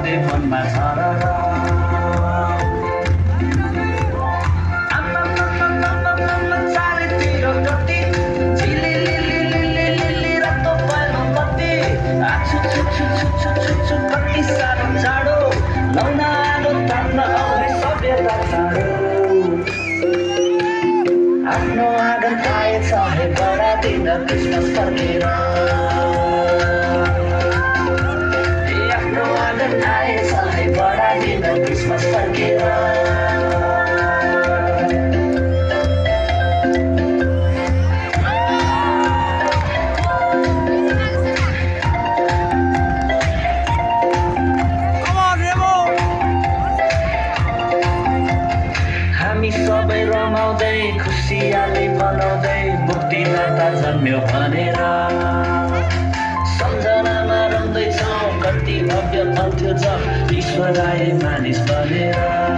सधैँ मनमा झररा चारैतिर कति झिलिलिलिलिलिलिलि रातो पहेँलो बत्ती आछु कति साह्रो जाडो लाउन आगो ताप्न आउने सभ्यता चाँडो आफ्नो आँगन आएछ हे बडा दिन क्रिसमस फर्केर आफ्नो आँगन आएछ हे बडा दिन क्रिसमस फर्केर हामी सबै रमाउँदै खुसियाली मनाउँदै मुक्तिदाता जन्म्यो भनेर सम्झनामा रम्दैछौँ कति भव्य पन्थ्यो जब ईश्वर आए मानिस बनेर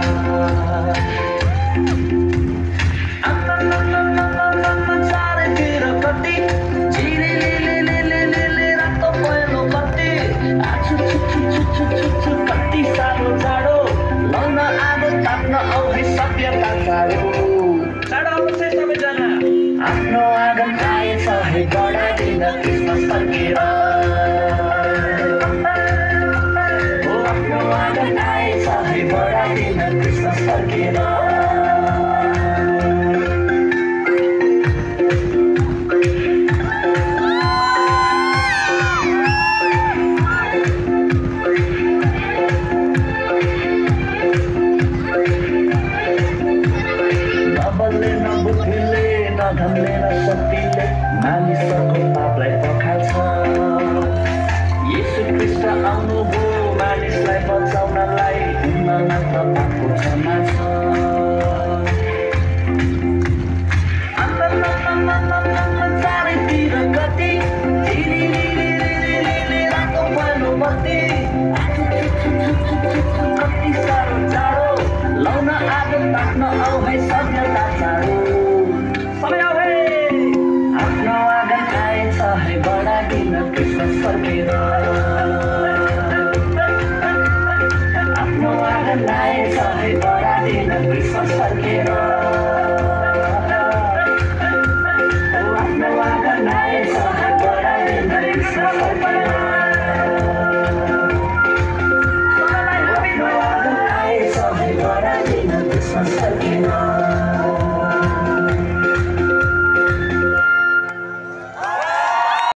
चारैतिर कति झिलिलिलिलिलिलि रातो पहेँलो बत्ती आछु कति साह्रो जाडो लाउन आगो ताप्न आऊ है सभ्यता चाँडो आउँछ सबैजना आफ्नो आँगन आएछ है बडा दिन क्रिसमस फर्केर आफ्नो आँगन आएछ है बडा दिन क्रिसमस फर्केर धनले न शक्तिले मानिसको पापलाई पखाल्छ येशू ख्रीष्ट आउनुभयो मानिसलाई बचाउनलाई उनमा मात्र पापको क्षमा छ चारैतिर कति झिलिलिलिलिलिलि रातो पहेँलो बत्ती कति साह्रो जाडो लाउन आगो ताप्न आऊ है सभ्यता चाँडो आफ्नो आँगन आएछ है बडा दिन क्रिसमस फर्केर आफ्नो आँगन आएछ है बडा दिन क्रिसमस फर्केर आफ्नो आँगन आएछ है बडा दिन क्रिसमस फर्केर आफ्नो आँगन आएछ है बडा दिन क्रिसमस फर्केर